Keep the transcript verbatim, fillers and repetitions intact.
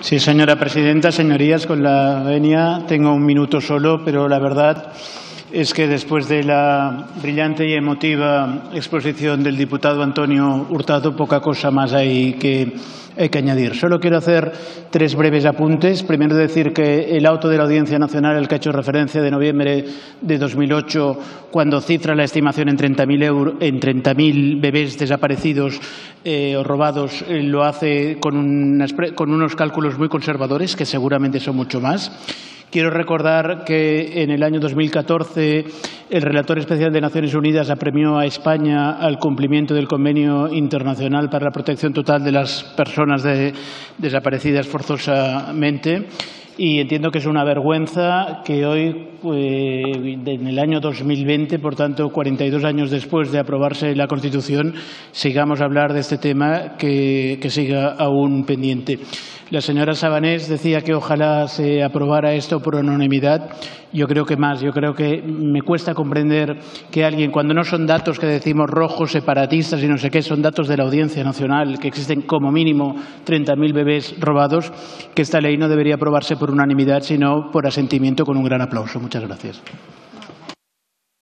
Sí, señora presidenta, señorías, con la venia tengo un minuto solo, pero la verdad es que después de la brillante y emotiva exposición del diputado Antonio Hurtado, poca cosa más hay que, hay que añadir. Solo quiero hacer tres breves apuntes. Primero, decir que el auto de la Audiencia Nacional, al que ha hecho referencia, de noviembre de dos mil ocho, cuando cifra la estimación en treinta mil bebés desaparecidos eh, o robados, eh, lo hace con, unas, con unos cálculos muy conservadores, que seguramente son mucho más. Quiero recordar que en el año dos mil catorce el relator especial de Naciones Unidas apremió a España al cumplimiento del Convenio Internacional para la Protección Total de las Personas de, desaparecidas forzosamente. Y entiendo que es una vergüenza que hoy, eh, en el año dos mil veinte, por tanto, cuarenta y dos años después de aprobarse la Constitución, sigamos a hablar de este tema que, que siga aún pendiente. La señora Sabanés decía que ojalá se aprobara esto por unanimidad. Yo creo que más. Yo creo que me cuesta comprender que alguien, cuando no son datos que decimos rojos, separatistas y no sé qué, son datos de la Audiencia Nacional, que existen como mínimo treinta mil bebés robados, que esta ley no debería aprobarse por unanimidad, sino por asentimiento con un gran aplauso. Muchas gracias.